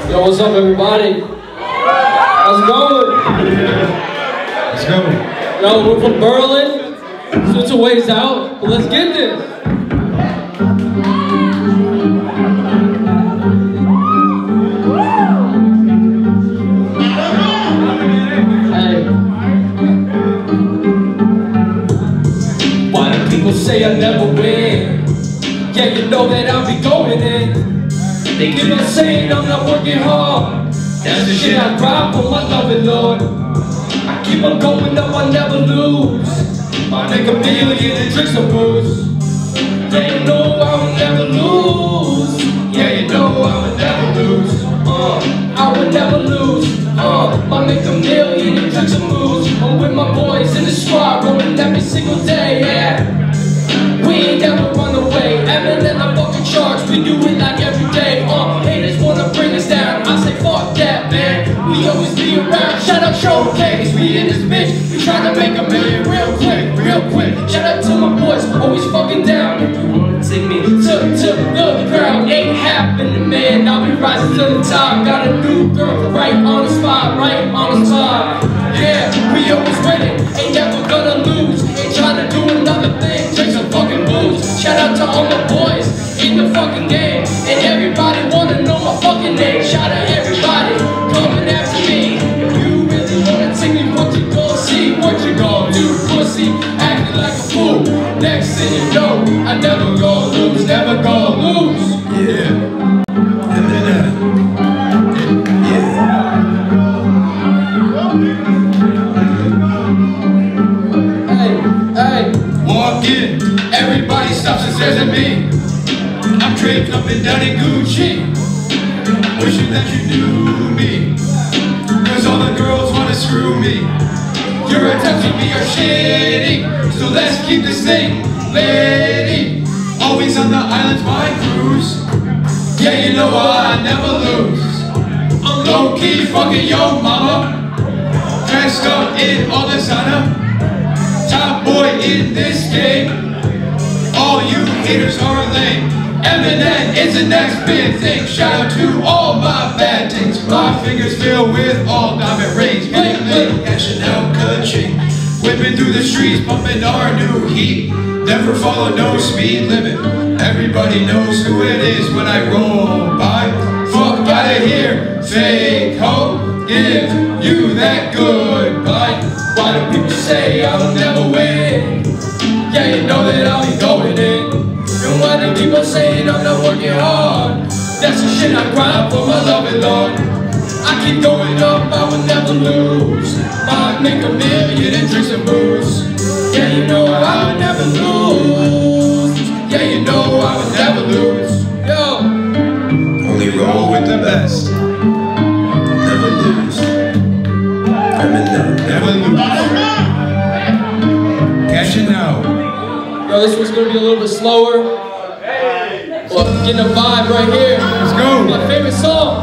Yo, what's up, everybody? How's it going? Let's go. Yo, we're from Berlin, so it's a ways out, but let's get this. Hey. Why do people say I never win? Yeah, you know that I'll be going in. They keep on saying I'm not working hard. That's the shit I cry for, my loving Lord. I keep on going up, I never lose. I make a million and drink some booze. Yeah, you know I would never lose. Yeah, you know I would never lose. I would never lose. I make a million and drink some booze. I'm with my boys in the squad, rolling every single day, yeah. We ain't never run away. Eminem, I fucking charge. We do it like every day. Haters wanna bring us down. I say fuck that, man. We always be around. Shout out Showcase. We in this bitch. We tryna make a million real quick, real quick. Shout out to my boys, always fucking down. If you wanna take me to the ground, ain't happening, man. I'll be rising to the top. Got a new girl right on the spot, right on the spot. Yeah, we always winning. Ain't never gonna lose. Ain't tryna do another thing. Drink some fucking booze. Shout out to all my boys in the fucking game. And everybody wanna know my fucking name. Shout out everybody coming after me. If you really wanna take me, what you gon' see? What you gon' do, pussy? Acting like a fool. Next thing you know, I never gon' lose, never gon' lose. Yeah. Walk in, everybody stops and stares at me. I'm draped up and down in Gucci, wishing that you knew me, cause all the girls wanna screw me. Your attempts at me are shitty, so let's keep this thing lady. Always on the islands, my cruise. Yeah, you know I never lose. I'm low-key fucking yo mama, dressed up in all designer. Top boy in this game. All you haters are lame. Eminem is the next big thing. Shout out to all my bad things. My fingers filled with all diamond rings. Bling bling, cashing out ka-ching. Whipping through the streets, pumping our new heat. Never follow no speed limit. Everybody knows who it is when I roll by. Fuck outta here, fake hope. Give you that goodbye. Why do people say I'll never win? Yeah, you know that I'll be going in. And why do people say I'm not working hard? That's the shit I grind for, my loving Lord. I keep going up, I will never lose. I'll make a million and drink some booze. Yeah, you know I would never lose. Yeah, you know I would never lose. Yo, Only roll with the best. Never lose. Never lose. Cashing out. yo, this one's gonna be a little bit slower. Well, getting a vibe right here. Let's go. My favorite song.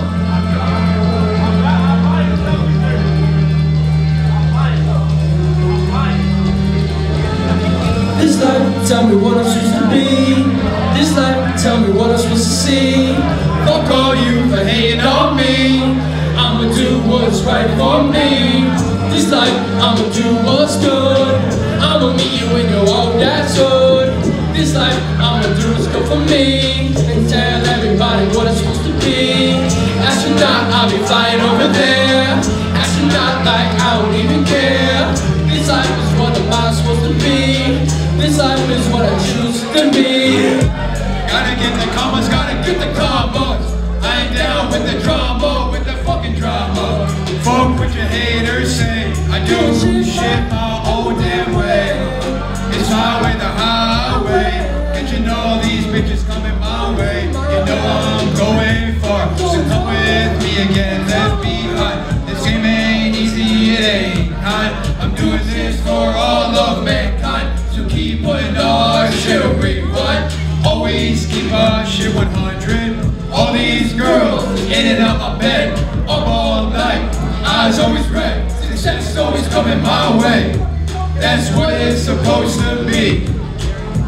This life, tell me what I'm supposed to be. This life, tell me what I'm supposed to see. Fuck all you for hating on me. I'ma do what's right for me. This life, I'ma do what's good. I'ma meet you in your old dad's hood. This life, I'ma do what's good for me. And tell everybody what I'm supposed to be. Astronaut, I'll be flying over there. Astronaut like I don't even care. This life is what I'm supposed to be. This life is what I choose to be. Gotta get the commas, gotta get the combos. I ain't down with the drama, with the fucking drama. Fuck what your haters say. I do shit my own damn way. It's my way, the highway. And you know these bitches coming my way. You know I'm going far, so come with me again, left behind. This game ain't easy, it ain't hard. I'm doing this for all of mankind. So keep putting our shit on rewind. Always keep our shit 100. All these girls in and out my bed, up all night. Eyes always red, success always coming my way. That's what it's supposed to be.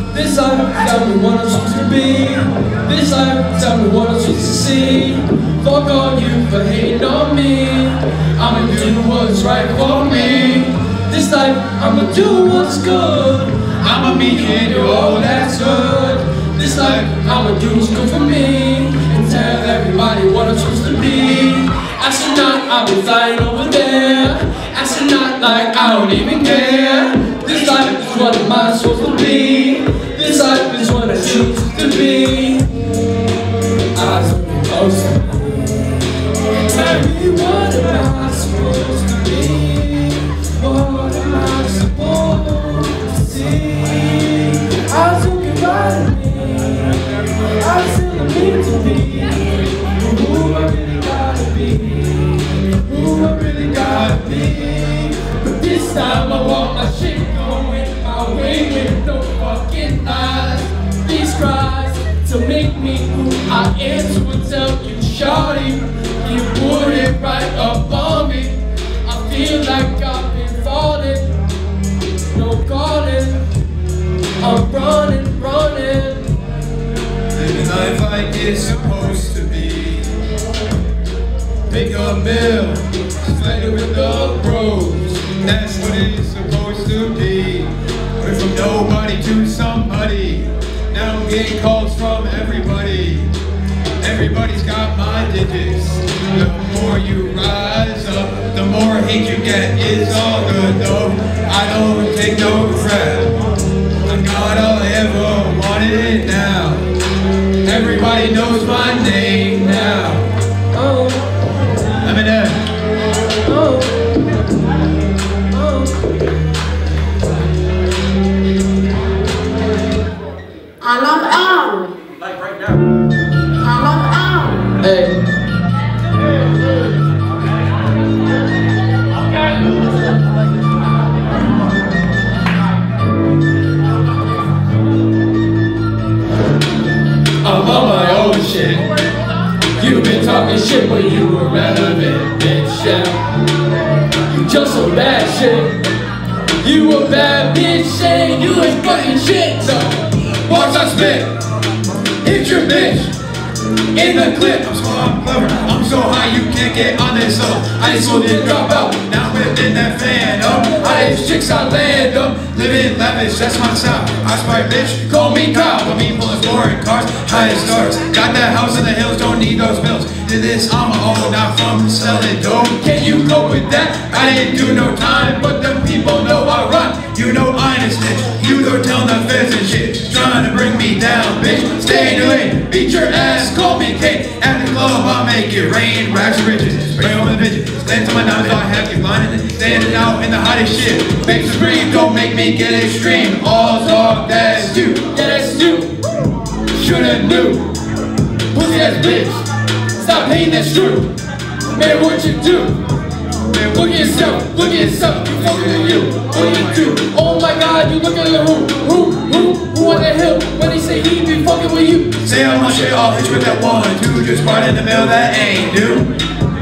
This life, tell me what I'm supposed to be. This life, tell me what I'm supposed to see. Fuck on you for hating on me. I'ma do what's right for me. This life, I'ma do what's good. I'ma meet you and do all that's good. This life, I'ma do what's good for me. And tell everybody what I'm supposed to be. Astronaut, I'll be flying over there. Astronaut like I don't even care. This life is what am I supposed to be. This life is what I choose to be. I'm supposed to be. Tell me what am I supposed to be. What am I supposed to see? I took it right of me. I still need to be who I really gotta be. Who I really gotta be. But this time I want my shit going my way with no fucking lies. These cries to make me who I am, so I tell you, shawty, you put it right up on me. I feel like I've been falling, no calling. I'm running, running. Living life like it's supposed to be. Pick a bill, split it with the bros. That's what it's supposed to be. Went from nobody to somebody. Now I'm getting calls from everybody. Everybody's got my digits. The more you rise up, the more hate you get. It's all good though. I don't take no crap. I got all I ever wanted now. Everybody knows my name now. Oh, Eminem. oh, oh. I love Al. Like right now. I love Al. Hey. I'm on my own shit. You've been talking shit when you were relevant, bitch, yeah. You just a bad shit. You a bad bitch, and you ain't fucking shit, so Watch I spit. Hit your bitch. In the clip, I'm clever. I'm so high you can't get on this up. I just didn't drop out. Now I'm whipping that fan up. I these chicks I land up. Living lavish, that's my style. I spy bitch, call me Kyle. But me pulling foreign cars, highest stars. Got that house in the hills, don't need those bills. Did this on my own, not from selling dope. Can you cope with that? I didn't do no time, but the people know I run. You know I ain't a snitch. You go tell the feds and shit. Trying to bring me down, bitch. Stay in the lane, beat your ass, call me Kate. At the club, I'll make it rain. Racks and riches, bring home the bitches. Stand to my diamonds, I have you blinded. Standing out in the hottest shit. Make some scream, don't make me get extreme. All talk, that's you. yeah, that's you. Shoulda knew. Pussy ass bitch. Stop hating, that's true. Man, what you do? Man, look at yourself, you fucking with you. What you do? Oh my god, you look at the who on the hill when they say he be fucking with you. Say all my shit, I'll hit you with that 1, 2. Just right in the mail, that ain't due.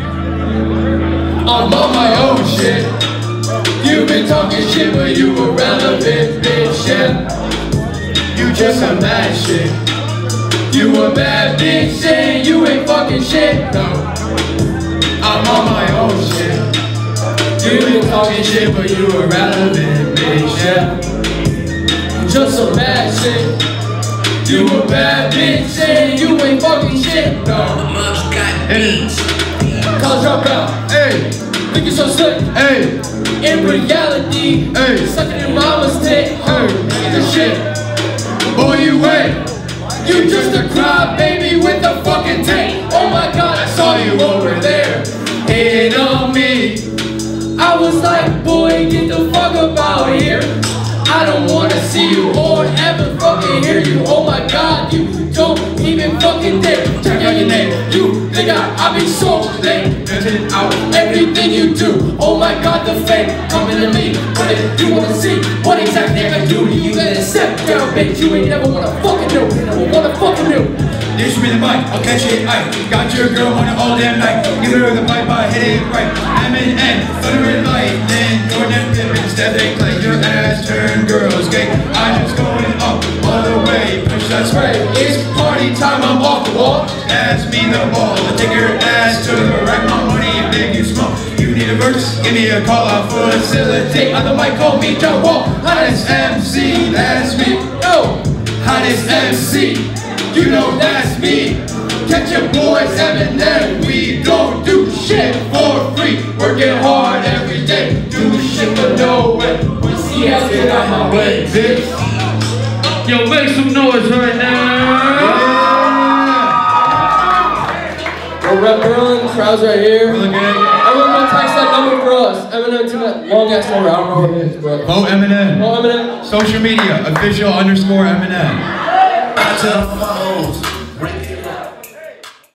I'm on my own shit. You've been talking shit when you were relevant, bitch, yeah. You just a mad shit. You a bad bitch, and you ain't fucking shit, no. I'm on my own shit. You been talking shit but you were relevant, bitch, yeah. You just a bad shit. You a bad bitch, and you ain't fucking shit, no. College dropout, Hey, think you're so slick. hey, In reality, Hey. sucking in mama's dick, Hey. get the shit. boy, you ain't. You just a cry baby with a fucking tape. Oh my god, I saw you over there hating on me. I was like, boy, get the fuck up out here. I don't wanna see you or ever fucking hear you. Oh my god, you don't even fucking dare check out your name. You think I'll be so late, mentioning out everything you do. Oh my god, the fame coming to me. What if you wanna see what exactly I do to you? Then accept, girl, bitch, you ain't never wanna fucking know. Never wanna fucking know. Dish me the mic, I'll catch it, I got your girl on it all damn night. Give her the pipe, I hit it right. M&M, thunder and lightning, Jordan Pippen, Steph and Clay. Your ass turn girls gay. I'm just going up all the way. Push that spray. It's party time, I'm off the wall. Pass me the ball, I'll take your ass to the rack. My money big and small. You need a verse? Give me a call, I'll facilitate. On the mic, call me John Wall. Hottest MC, that's me. Yo, hottest MC, you know that's me. Catch your boys, M&M. We don't do shit for free. Working hard every day. Do shit for no way. We see us get out my way, bitch. Yo, make some noise right now. Yeah. We're rep Berlin, crowd's right here. Really good. Everyone go text that number for us. Eminem to that long ass number. I don't know what it is, but Vote M&M. Eminem. Social media, official _M&M. I tell my hoes.